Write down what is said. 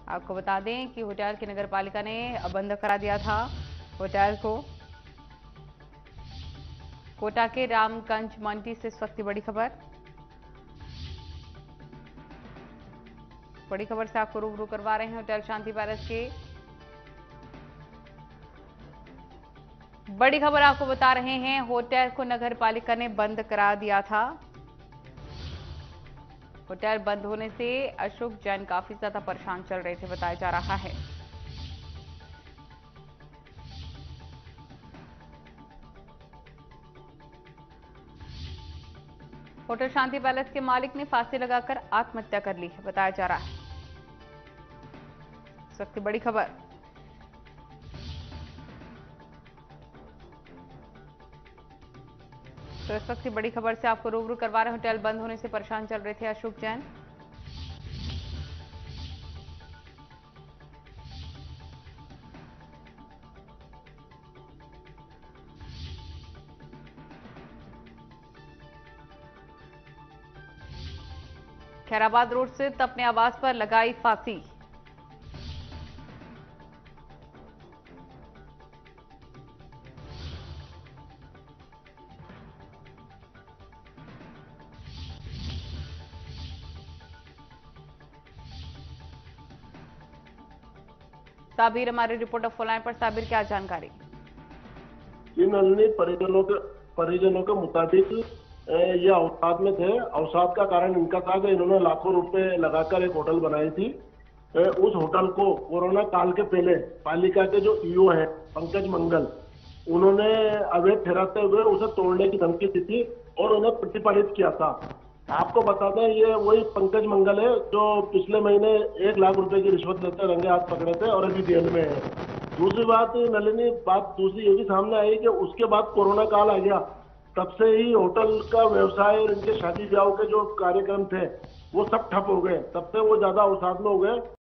आपको बता दें कि होटल की नगर पालिका ने बंद करा दिया था होटल को। कोटा के रामगंज मंडी से इस वक्त की बड़ी खबर से आपको रूबरू करवा रहे हैं होटल शांति पैलेस के। बड़ी खबर आपको बता रहे हैं, होटल को नगर पालिका ने बंद करा दिया था। होटल बंद होने से अशोक जैन काफी ज्यादा परेशान चल रहे थे, बताया जा रहा है। होटल शांति पैलेस के मालिक ने फांसी लगाकर आत्महत्या कर ली है, बताया जा रहा है। इस वक्त की बड़ी खबर। तो इस वक्त की बड़ी खबर से आपको रूबरू करवा रहे हैं, होटल बंद होने से परेशान चल रहे थे अशोक जैन। खैराबाद रोड स्थित अपने आवास पर लगाई फांसी। साबिर हमारे रिपोर्टर फोनलाइन पर। साबिर, क्या जानकारी? नलिनी, परिजनों के मुताबिक ये अवसाद में थे। अवसाद का कारण इनका था कि इन्होंने लाखों रुपए लगाकर एक होटल बनाई थी। उस होटल को कोरोना काल के पहले पालिका के जो ईओ हैं पंकज मंगल, उन्होंने अवैध ठहराते हुए उसे तोड़ने की धमकी दी थी और उन्हें प्रतिपादित किया था। आपको बता दें, ये वही पंकज मंगल है जो पिछले महीने 1 लाख रुपए की रिश्वत लेते रंगे हाथ पकड़े थे और अभी जेल में है। दूसरी बात नलिनी, दूसरी ये भी सामने आई कि उसके बाद कोरोना काल आ गया, तब से ही होटल का व्यवसाय और इनके शादी ब्याह के जो कार्यक्रम थे वो सब ठप हो गए। तब से वो ज्यादा अवसाद में हो गए।